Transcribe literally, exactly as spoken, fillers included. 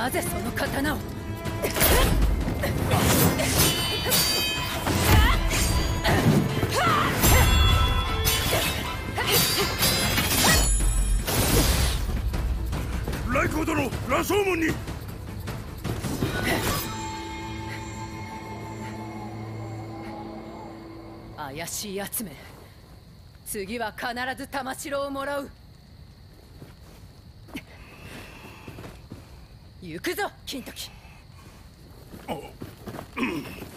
なぜその刀を。 来光殿、羅生門に。 怪しいやつめ、次は必ず玉城をもらう。行くぞ金時。 あ、うん。